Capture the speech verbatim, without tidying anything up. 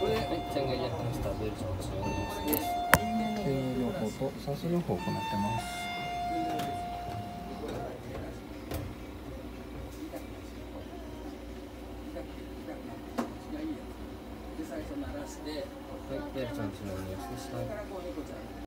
はい、ちゃんがやってました。ベルちゃんの治療の様子です。 経営療法と酸素療法を行ってます。 はい、ベルちゃんの治療の様子でした。